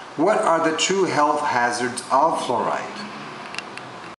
What are the true health hazards of fluoride?